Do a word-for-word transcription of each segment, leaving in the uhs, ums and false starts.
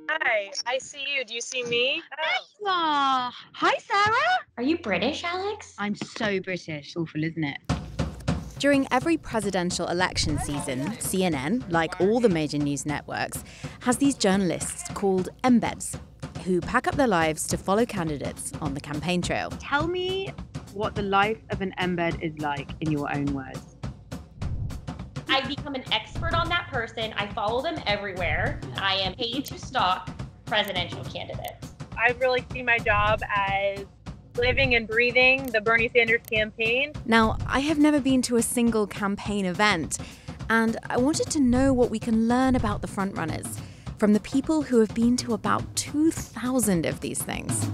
Hi, I see you. Do you see me? Oh. Oh. Hi, Sarah. Are you British, Alex? I'm so British. Awful, isn't it? During every presidential election season, C N N, like all the major news networks, has these journalists called embeds, who pack up their lives to follow candidates on the campaign trail. Tell me what the life of an embed is like in your own words. I become an expert on that person. I follow them everywhere. I am paid to stalk presidential candidates. I really see my job as living and breathing the Bernie Sanders campaign. Now, I have never been to a single campaign event, and I wanted to know what we can learn about the frontrunners from the people who have been to about two thousand of these things.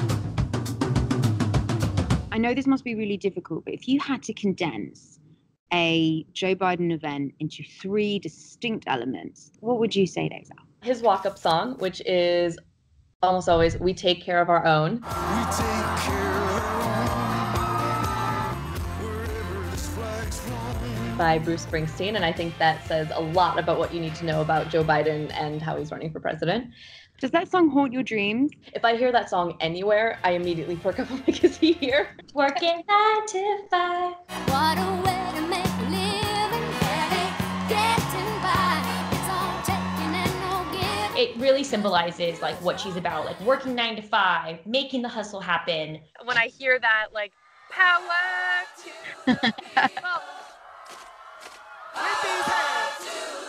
I know this must be really difficult, but if you had to condense a Joe Biden event into three distinct elements, what would you say those are? His walk-up song, which is almost always, "We take care of our own." We take care of our own. By Bruce Springsteen, and I think that says a lot about what you need to know about Joe Biden and how he's running for president. Does that song haunt your dreams? If I hear that song anywhere, I immediately perk up like, is he here? Working nine to five. What a way to make a living, barely getting by. It's all taking and no giving. It really symbolizes like what she's about, like working nine to five, making the hustle happen. When I hear that, like, power to the people. With these hands.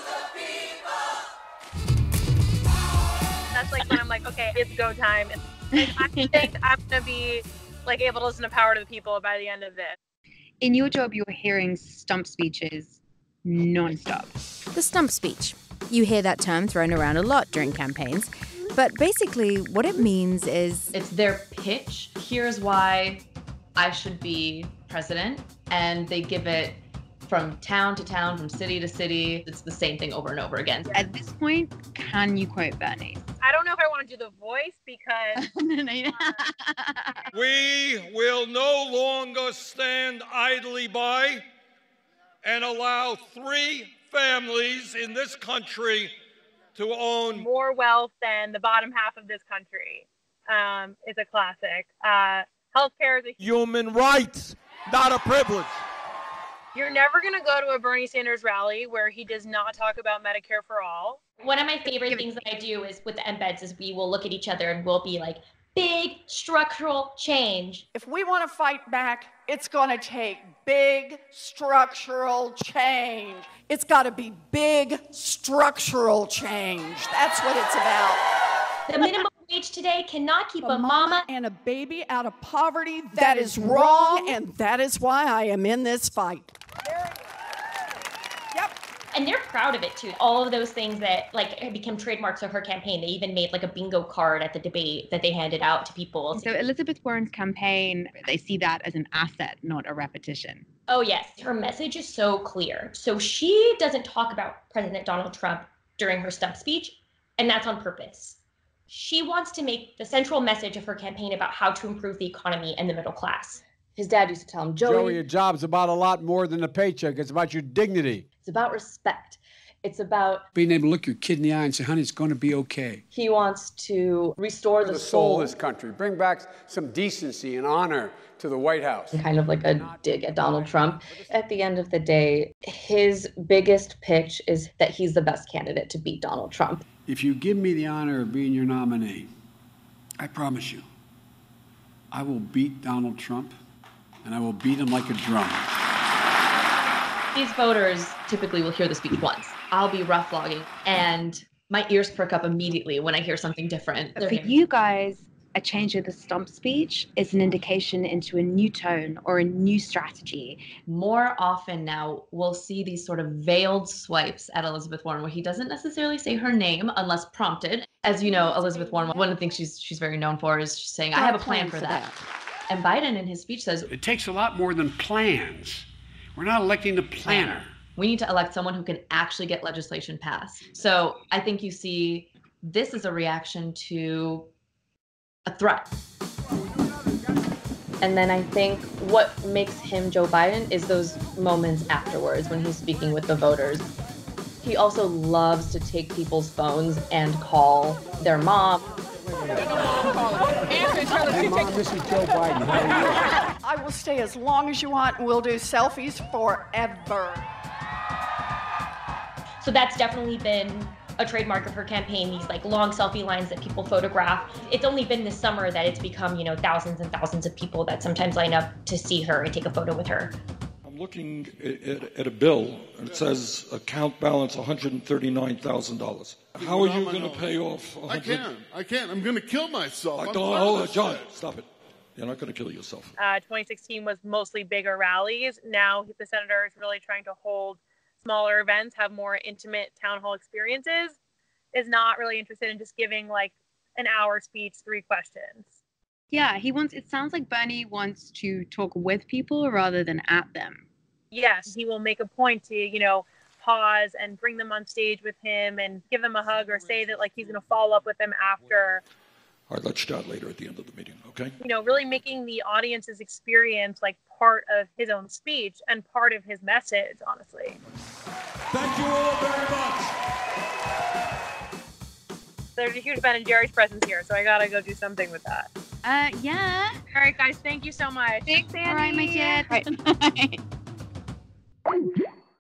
That's like when I'm like, okay, it's go time. And I think I'm going to be like able to listen to Power to the People by the end of this. In your job, you're hearing stump speeches non-stop. The stump speech. You hear that term thrown around a lot during campaigns, but basically what it means is... It's their pitch. Here's why I should be president. And they give it from town to town, from city to city. It's the same thing over and over again. At this point, can you quote Bernie? I don't know if I want to do the voice because... We will no longer stand idly by and allow three families in this country to own more wealth than the bottom half of this country. Um, it's a classic. Uh, healthcare is a human rights, not a privilege. You're never going to go to a Bernie Sanders rally where he does not talk about Medicare for all. One of my favorite things that I do is with the embeds is we will look at each other and we'll be like, big structural change. If we want to fight back, it's going to take big structural change. It's got to be big structural change. That's what it's about. The minimum wage today cannot keep a, a mama, mama and a baby out of poverty. That, that is wrong, and that is why I am in this fight. Yep. And they're proud of it too. All of those things that like have become trademarks of her campaign. They even made like a bingo card at the debate that they handed out to people. So Elizabeth Warren's campaign, they see that as an asset, not a repetition. Oh yes, her message is so clear. So she doesn't talk about President Donald Trump during her stump speech, and that's on purpose. She wants to make the central message of her campaign about how to improve the economy and the middle class. His dad used to tell him, Joey, Joey, your job's about a lot more than a paycheck. It's about your dignity. It's about respect. It's about being able to look your kid in the eye and say, honey, it's going to be okay. He wants to restore the, the soul. soul of this country. Bring back some decency and honor to the White House. Kind of like a dig at Donald Trump. At the end of the day, his biggest pitch is that he's the best candidate to beat Donald Trump. If you give me the honor of being your nominee, I promise you, I will beat Donald Trump, and I will beat him like a drum. These voters typically will hear the speech once. I'll be rough logging, and my ears perk up immediately when I hear something different. For you guys, a change of the stump speech is an indication into a new tone or a new strategy. More often now, we'll see these sort of veiled swipes at Elizabeth Warren where he doesn't necessarily say her name unless prompted. As you know, Elizabeth Warren, one of the things she's she's very known for is saying, I have a plan for that. And Biden in his speech says, it takes a lot more than plans. We're not electing the planner. We need to elect someone who can actually get legislation passed. So I think you see this is a reaction to a threat. And then I think what makes him Joe Biden is those moments afterwards when he's speaking with the voters. He also loves to take people's phones and call their mom. Hey, Mom, this is Joe Biden. How are you? I will stay as long as you want, and we'll do selfies forever. So that's definitely been a trademark of her campaign, these like long selfie lines that people photograph. It's only been this summer that it's become, you know, thousands and thousands of people that sometimes line up to see her and take a photo with her. I'm looking at, at a bill, and it says account balance one hundred thirty-nine thousand dollars. How are you going to pay off one hundred? I can't. I can't. I'm going to kill myself. I don't, hold on, John, stop it. You're not going to kill yourself. Uh, twenty sixteen was mostly bigger rallies. Now the senator is really trying to hold smaller events, have more intimate town hall experiences, is not really interested in just giving like an hour speech, three questions. Yeah, he wants, it sounds like Bernie wants to talk with people rather than at them. Yes, he will make a point to, you know, pause and bring them on stage with him and give them a hug or say that like he's going to follow up with them after. All right, let's start later at the end of the meeting, okay? You know, really making the audience's experience like part of his own speech and part of his message, honestly. Thank you all very much. There's a huge Ben and Jerry's presence here, so I gotta go do something with that. Uh, yeah. All right, guys, thank you so much. Thanks, Annie. All right, my dear. Right.